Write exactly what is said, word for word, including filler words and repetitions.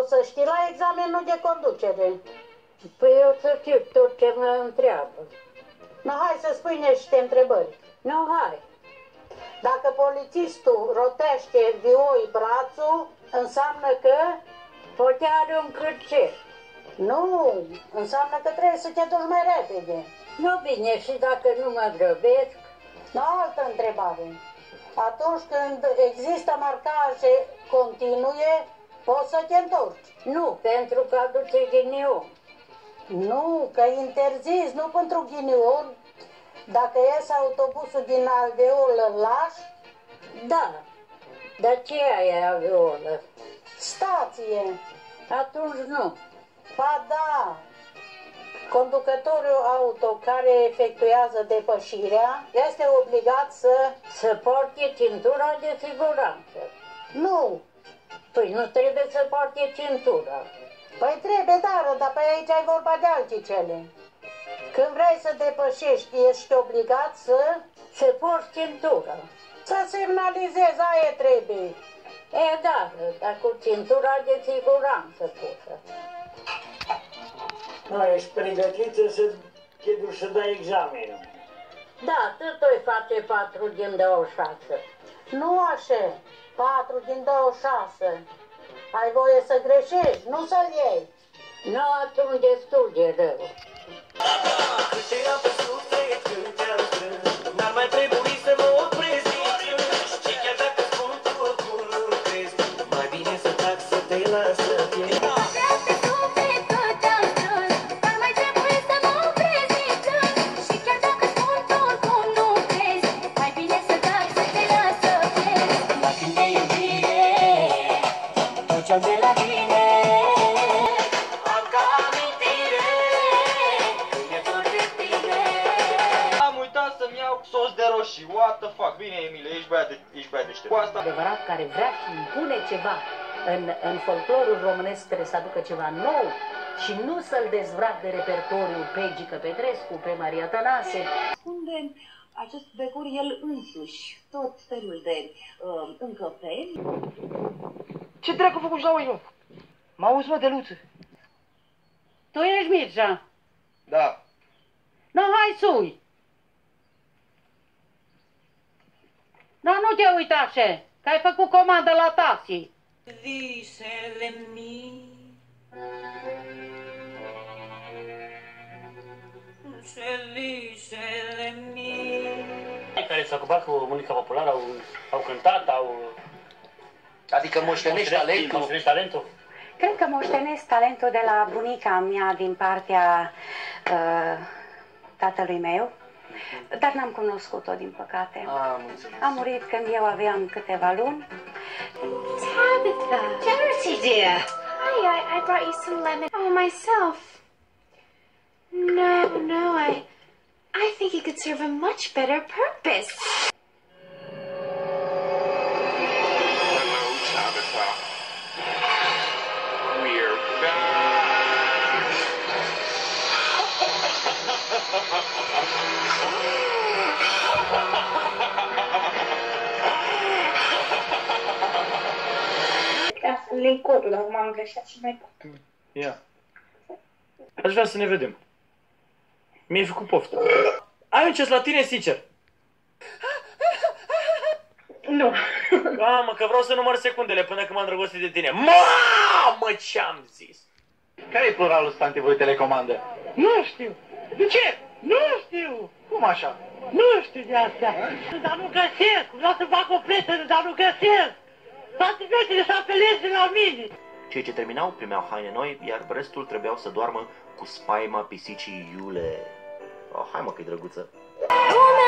să știi la examenul de conducere. Păi eu să știu tot ce mă întreabă. No, hai să spui niște întrebări. Nu, hai. Dacă polițistul rotește vioi brațul, înseamnă că... Poate are un cârcet. Nu, înseamnă că trebuie să te duci mai repede. Nu bine, și dacă nu mă grăbesc? No, altă întrebare. Atunci când există marcaje continue, poți să te întorci. Nu, pentru că aduce ghinion. Nu, că interzis, nu pentru ghinion. Dacă iese autobusul din alveol, îl lași? Da, dar ce e alveolă? Stație. Atunci nu. Ba da. Conducătorul auto care efectuează depășirea este obligat să... Să poarte cintura de siguranță. Nu. Păi nu trebuie să poarte cintura. Păi trebuie, dar, dar pe aici ai vorba de alticele. Când vrei să depășești, ești obligat să... Să porți cintura. Să semnalizezi, aia trebuie. E, da, dar cu cintura de siguranță pusă. Nu, ești pregătită să te duci să dai examenul. Da, tu toi face patru din douăzeci și șase. Nu așa, patru din douăzeci și șase. Ai voie să greșești, nu să-l iei. Nu, atunci destul de rău. Câte am pe suflet, câte am strâns, n-ar mai trebui să mă opresc din plâns. Și chiar dacă spun tu oricum nu crezi, mai bine să tac să te las să fie. De la tine Am ca amintire când e tot de tine. Am uitat să-mi iau sos de roșii. What the fuck? Bine, Emile, ești băiat, de, ești băiat deștept. Cu asta... Adevărat, care vrea și impune ceva în, în folclorul românesc, trebuie să aducă ceva nou și nu să-l dezvrac de repertoriu pe Gică Petrescu, pe Maria Tănase. Unde acest becur el însuși, tot felul de uh, încăperi. Ce dracu făcut la mă? M-auzi, mă, de Luță? Tu ești Mircea? Da. No, hai sui! No, nu te uita așa, că ai făcut comandă la taxi. Visele mii, visele mii. Care s-au ocupat cu muzica populară, au, au cântat, au... Adică moștenești talentul? Moștenești talentul? Cred că moștenesc talentul de la bunica mea din partea uh, tatălui meu, dar n-am cunoscut-o, din păcate. Am înțeles. A murit când eu aveam câteva luni. Tabitha! Charity, dear! Hi, I, I brought you some lemon. Oh, myself. No, no, I... I think it could serve a much better purpose. Link codul, dar m-am greșit și mai pot. Ia. Aș vrea să ne vedem. Mi-ai făcut poftă. Ai un ces la tine, sincer? Nu. Mamă, că vreau să număr secundele până când m-am îndrăgostit de tine. Mamă, ce-am zis! Care e pluralul substantivului telecomandă? Nu știu. De ce? Nu știu. Cum așa? Nu știu de asta. Dar nu găsesc. Vreau să fac o prietenă, dar nu găsesc. Toate fetele să apeleze la mine. Cei ce terminau primeau haine noi, iar restul trebuiau să doarmă cu spaima pisicii Iule. Oh, hai mă că-i drăguță.